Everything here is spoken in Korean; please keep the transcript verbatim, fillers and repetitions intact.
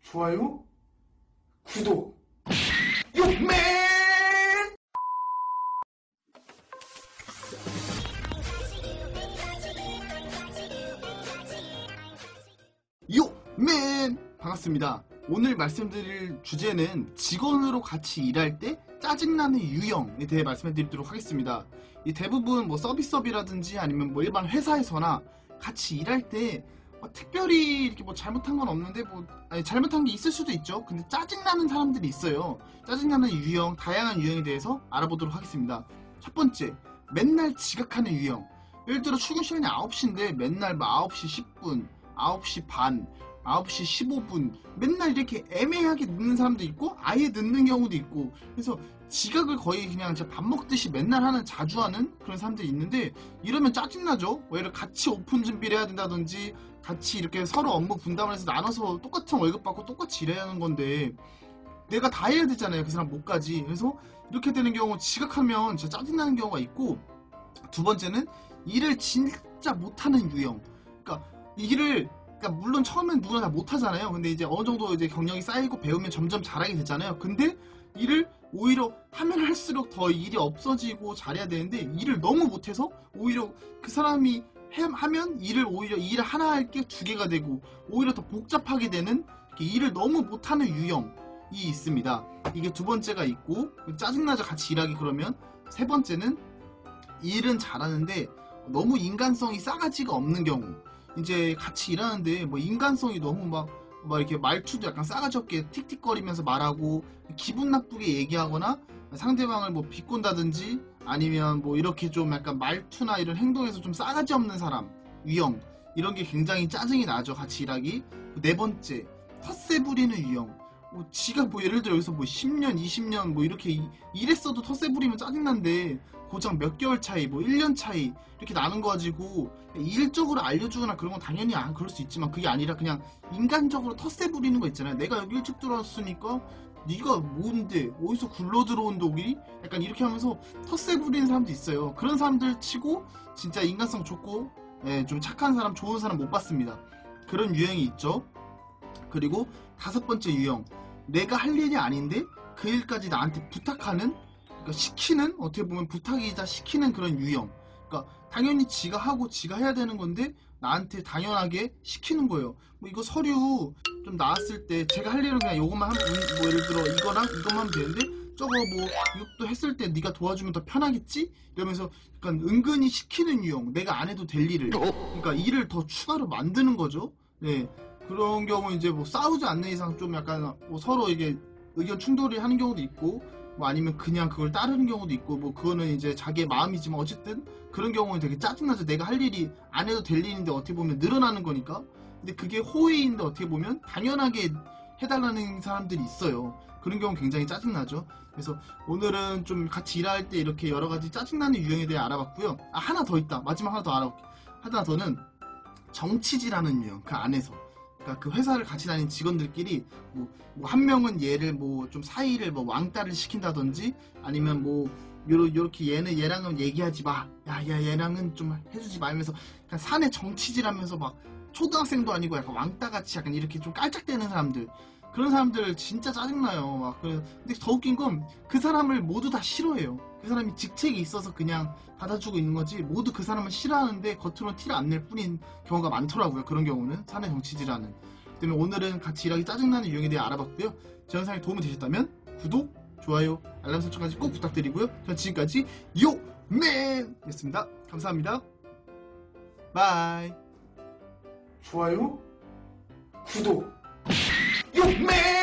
좋아요, 구독, 요맨! 요맨! 반갑습니다. 오늘 말씀드릴 주제는 직원으로 같이 일할 때 짜증나는 유형에 대해 말씀드리도록 하겠습니다. 이 대부분 뭐 서비스업이라든지 아니면 뭐 일반 회사에서나 같이 일할 때 뭐 특별히 이렇게 뭐 잘못한 건 없는데 뭐 아니 잘못한 게 있을 수도 있죠. 근데 짜증나는 사람들이 있어요. 짜증나는 유형, 다양한 유형에 대해서 알아보도록 하겠습니다. 첫 번째, 맨날 지각하는 유형. 예를 들어 출근 시간이 아홉 시인데 맨날 뭐 아홉 시 십 분, 아홉 시 반, 아홉 시 십오 분 맨날 이렇게 애매하게 늦는 사람도 있고 아예 늦는 경우도 있고, 그래서 지각을 거의 그냥 진짜 밥 먹듯이 맨날 하는, 자주 하는 그런 사람들이 있는데, 이러면 짜증나죠. 예를 같이 오픈 준비를 해야 된다든지 같이 이렇게 서로 업무 분담을 해서 나눠서 똑같은 월급 받고 똑같이 일해야 하는 건데 내가 다 해야 되잖아요. 그 사람 못까지. 그래서 이렇게 되는 경우 지각하면 진짜 짜증나는 경우가 있고, 두 번째는 일을 진짜 못하는 유형. 그러니까 일을 그러니까 물론 처음엔 누구나 다 못하잖아요. 근데 이제 어느 정도 이제 경력이 쌓이고 배우면 점점 잘하게 되잖아요. 근데 일을 오히려 하면 할수록 더 일이 없어지고 잘해야 되는데 일을 너무 못해서 오히려 그 사람이 해, 하면 일을 오히려 일 하나 할 게 두 개가 되고 오히려 더 복잡하게 되는, 일을 너무 못하는 유형이 있습니다. 이게 두 번째가 있고, 짜증나죠 같이 일하기. 그러면 세 번째는 일은 잘하는데 너무 인간성이 싸가지가 없는 경우. 이제 같이 일하는데 뭐 인간성이 너무 막, 막 이렇게 말투도 약간 싸가지 없게 틱틱거리면서 말하고 기분 나쁘게 얘기하거나 상대방을 뭐 비꼰다든지 아니면 뭐 이렇게 좀 약간 말투나 이런 행동에서 좀 싸가지 없는 사람 유형, 이런 게 굉장히 짜증이 나죠 같이 일하기. 네 번째, 텃세 부리는 유형. 뭐 지가 뭐 예를 들어 여기서 뭐 십 년 이십 년 뭐 이렇게 이, 일했어도 텃세 부리면 짜증난데 고작 몇 개월 차이 뭐 일 년 차이 이렇게 나는 거 가지고 일적으로 알려주거나 그런 건 당연히 안 그럴 수 있지만, 그게 아니라 그냥 인간적으로 텃세 부리는 거 있잖아요. 내가 여기 일찍 들어왔으니까 네가 뭔데 어디서 굴러 들어온 독이, 약간 이렇게 하면서 텃세 부리는 사람도 있어요. 그런 사람들 치고 진짜 인간성 좋고 예, 좀 착한 사람, 좋은 사람 못 봤습니다. 그런 유형이 있죠. 그리고 다섯 번째 유형, 내가 할 일이 아닌데 그 일까지 나한테 부탁하는, 그러니까 시키는, 어떻게 보면 부탁이자 시키는 그런 유형. 그러니까 당연히 지가 하고 지가 해야 되는 건데 나한테 당연하게 시키는 거예요. 뭐 이거 서류 좀 나왔을 때 제가 할 일은 그냥 요것만 하면, 뭐 예를 들어 이거랑 이것만 하면 되는데 저거 뭐 이것도 했을 때 네가 도와주면 더 편하겠지? 이러면서 약간 은근히 시키는 유형. 내가 안 해도 될 일을, 그러니까 일을 더 추가로 만드는 거죠. 네, 그런 경우 이제 뭐 싸우지 않는 이상 좀 약간 뭐 서로 이게 의견 충돌이 하는 경우도 있고, 뭐 아니면 그냥 그걸 따르는 경우도 있고, 뭐 그거는 이제 자기의 마음이지만 어쨌든 그런 경우는 되게 짜증나죠. 내가 할 일이 안 해도 될 일인데 어떻게 보면 늘어나는 거니까. 근데 그게 호의인데 어떻게 보면 당연하게 해달라는 사람들이 있어요. 그런 경우 굉장히 짜증나죠. 그래서 오늘은 좀 같이 일할 때 이렇게 여러가지 짜증나는 유형에 대해 알아봤고요. 아, 하나 더 있다. 마지막 하나 더 알아볼게요. 하나 더는 정치질하는 유형. 그 안에서, 그러니까 그 회사를 같이 다니는 직원들끼리 뭐, 뭐 한 명은 얘를 뭐 좀 사이를 뭐 왕따를 시킨다든지, 아니면 뭐 요러, 요렇게 얘는 얘랑은 얘기하지 마, 야야 얘랑은 좀 해주지 말면서 그냥 사내 정치질하면서 막 초등학생도 아니고 약간 왕따같이 약간 이렇게 좀 깔짝대는 사람들, 그런 사람들 진짜 짜증나요. 막 근데 더 웃긴 건 그 사람을 모두 다 싫어해요. 그 사람이 직책이 있어서 그냥 받아주고 있는 거지 모두 그 사람을 싫어하는데 겉으로는 티를 안 낼 뿐인 경우가 많더라고요. 그런 경우는 사내 정치질하는. 때문에 오늘은 같이 일하기 짜증나는 유형에 대해 알아봤고요. 제 영상이 도움이 되셨다면 구독, 좋아요, 알람 설정까지 꼭 부탁드리고요. 전 지금까지 요맨이었습니다. 감사합니다. 바이. 좋아요, 구독, 요맨!